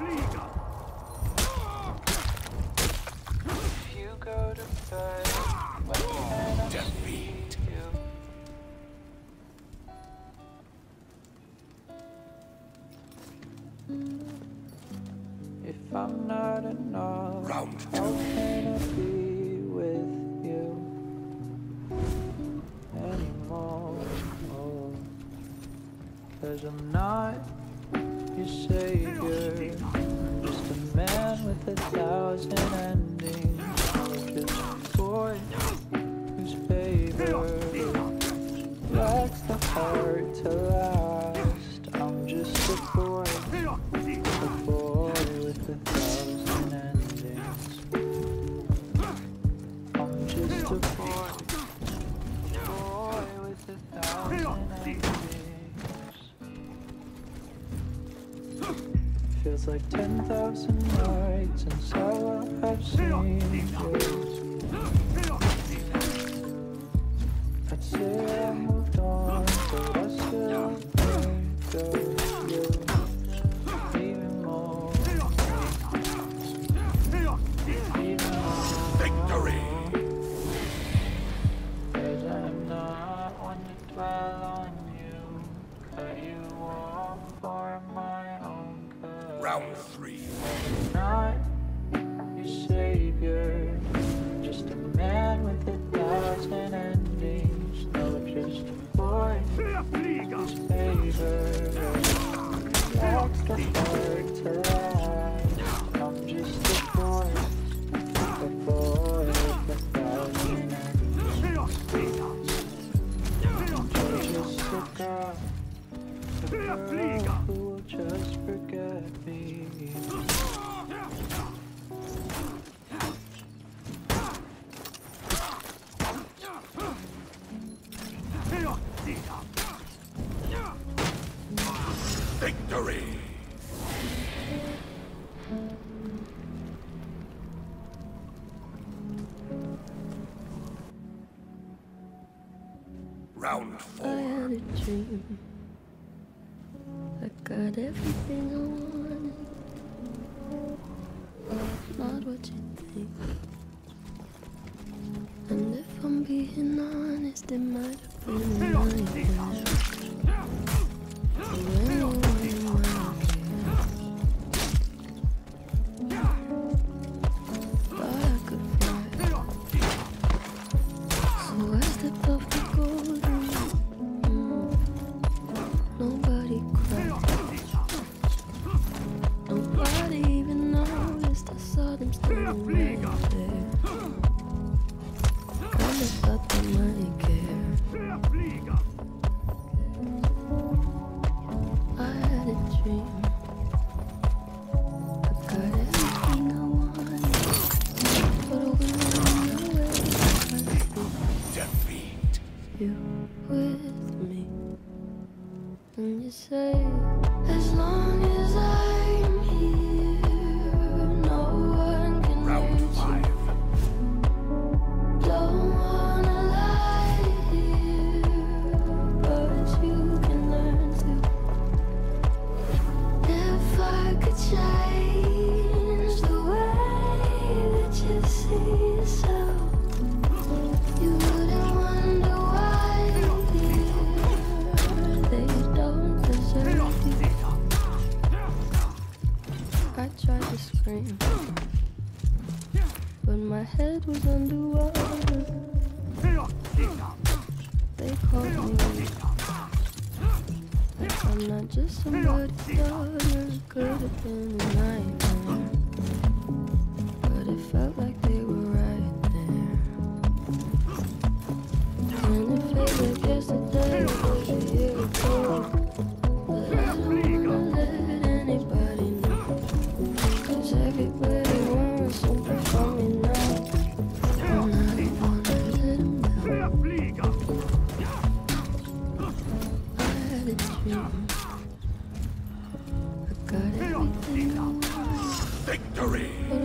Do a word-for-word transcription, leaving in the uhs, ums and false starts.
you go to bed, when can I see you? If I'm not enough, Round two. how can I be with you anymore? Oh, 'cause I'm not your savior, I'm just a man with a thousand endings. I'm just a boy whose favor lacks the heart to last. I'm just a boy, a boy with a thousand endings. I'm just a boy, boy with a thousand endings. Feels like ten thousand nights since I have seen you. I'd say I moved on, but I still think of you even more, even more. Victory! 'Cause I'm not one to dwell on you, cut you off for my own good. Round three. I'm not your savior, just a man with a thousand endings. No, just a boy whose favor lacks the heart to last. I'm just a boy, a boy with a thousand endings. You're just a girl, a girl who will just forget me. Victory! Round four. I had a dream. I got everything I wanted. Not what you think. And if I'm being honest, it might have been a nightmare. For anyone in my thought I could fly. So I stepped off the golden. Mm. Nobody cried. Nobody even noticed. I saw them standing right there. Kinda thought they might care. I had a dream. I got everything I wanted. But when I'm away, I Defeat. you with me. And you say, as long as I'm here, no one can Round hurt five. you. Don't wanna lie here, but you can learn to. If I could change the way that you see yourself, you wouldn't wonder why they don't deserve you. I tried to scream, but my head was underwater. They called me weak. Like I'm not just somebody's daughter. Could have been a nightmare, but it felt like they were right there. And it feels like yesterday was a year ago. But I don't wanna let anybody know, 'cause everybody wants something from me now. And I don't wanna let them know. I had a dream. I got everything I wanted. Victory! But